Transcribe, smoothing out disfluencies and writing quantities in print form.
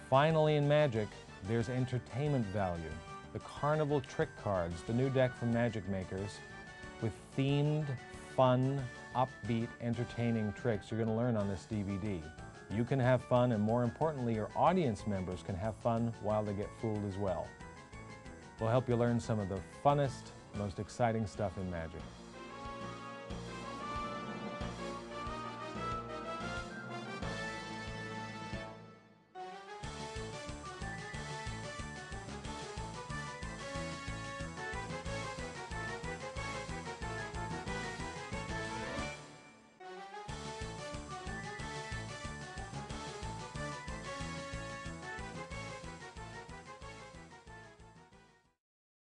Finally, in Magic, there's entertainment value. The Carnival trick cards, the new deck from Magic Makers, with themed, fun, upbeat, entertaining tricks you're going to learn on this DVD. You can have fun, and more importantly, your audience members can have fun while they get fooled as well. We'll help you learn some of the funnest, most exciting stuff in Magic.